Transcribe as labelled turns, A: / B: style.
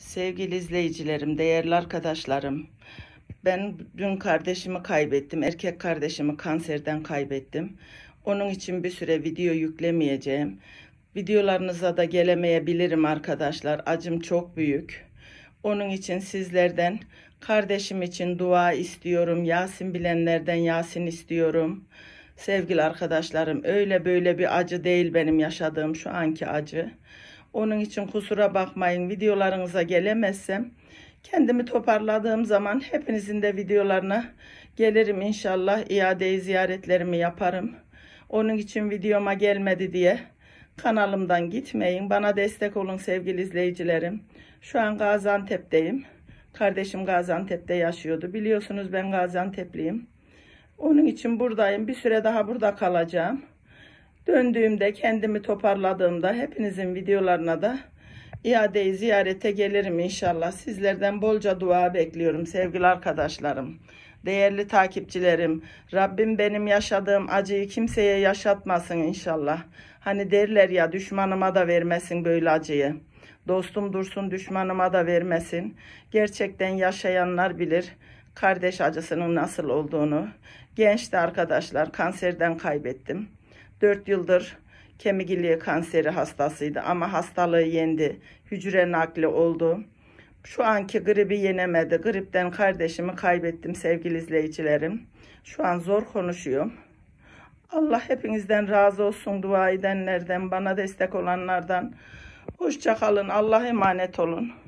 A: Sevgili izleyicilerim, değerli arkadaşlarım. Ben dün kardeşimi kaybettim. Erkek kardeşimi kanserden kaybettim. Onun için bir süre video yüklemeyeceğim. Videolarınıza da gelemeyebilirim arkadaşlar. Acım çok büyük. Onun için sizlerden kardeşim için dua istiyorum. Yasin bilenlerden Yasin istiyorum. Sevgili arkadaşlarım, öyle böyle bir acı değil benim yaşadığım şu anki acı. Onun için kusura bakmayın, videolarınıza gelemezsem kendimi toparladığım zaman hepinizin de videolarına gelirim inşallah. İade ziyaretlerimi yaparım. Onun için videoma gelmedi diye kanalımdan gitmeyin. Bana destek olun sevgili izleyicilerim. Şu an Gaziantep'teyim. Kardeşim Gaziantep'te yaşıyordu. Biliyorsunuz ben Gaziantep'liyim. Onun için buradayım. Bir süre daha burada kalacağım. Döndüğümde, kendimi toparladığımda hepinizin videolarına da iade-i ziyarete gelirim inşallah. Sizlerden bolca dua bekliyorum sevgili arkadaşlarım. Değerli takipçilerim, Rabbim benim yaşadığım acıyı kimseye yaşatmasın inşallah. Hani derler ya, düşmanıma da vermesin böyle acıyı. Dostum dursun, düşmanıma da vermesin. Gerçekten yaşayanlar bilir kardeş acısının nasıl olduğunu. Gençti arkadaşlar, kanserden kaybettim. 4 yıldır kemik iliği kanseri hastasıydı ama hastalığı yendi. Hücre nakli oldu. Şu anki gribi yenemedi. Gripten kardeşimi kaybettim sevgili izleyicilerim. Şu an zor konuşuyorum. Allah hepinizden razı olsun, dua edenlerden, bana destek olanlardan. Hoşça kalın. Allah'a emanet olun.